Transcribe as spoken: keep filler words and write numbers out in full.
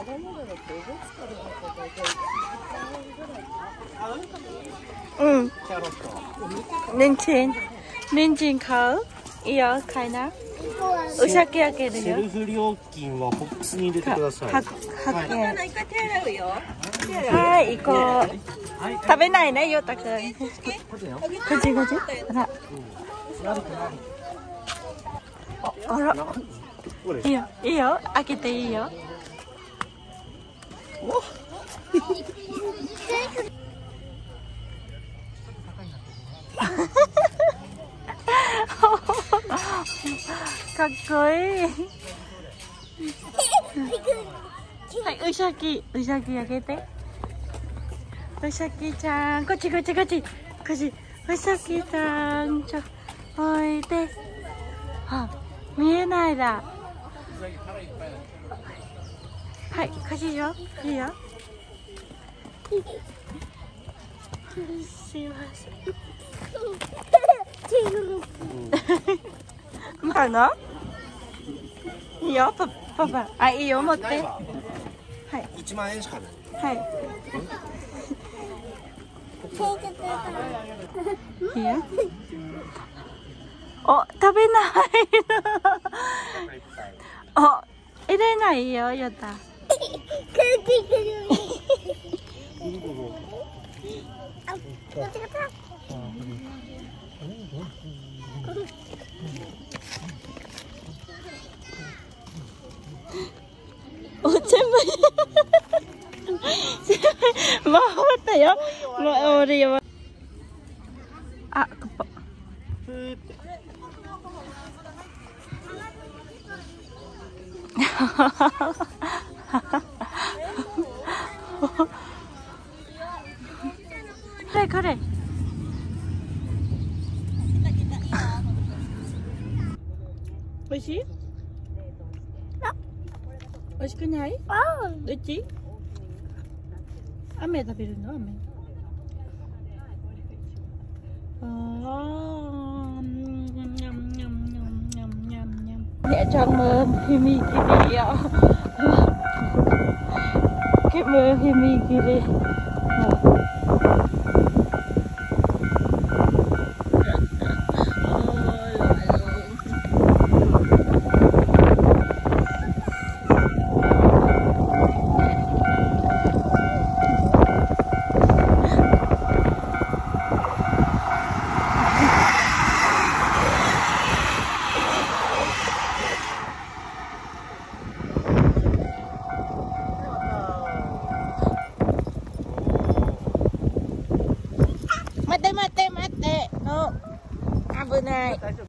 うん。人参。人参買う？いいよ、買いな。お酒開けるよ。 セルフ料金はボックスに入れてください。 は、はけ。はい、行こう。食べないね、よたくん。こっちこっち。あら。あら。いいよ、いいよ、開けていいよ。かっこいい。はい、うさぎ、うさぎあげて。うさぎちゃん、こっちこっちこっち、こっち、うさぎちゃん、ちょ、おいで。あ、見えないだ。はい、こっちよ、いいよ。すいません。まだいいよ、パパパ。あ、いいよ、持って。はい。 いちまんえんしかない。 はい。いいよ。お、食べないの。お、入れないよ、よた。お、全部全部回ったよ。回るよ。あ、ここ。これこれ。おいしい？あ、おいしくない？どっち？飴食べるの？飴。ああ、mẹ Trang mơ Himi Kiri ạ. Cái mơ Himi Kiri. Mate, mate, mate. No. 危ない。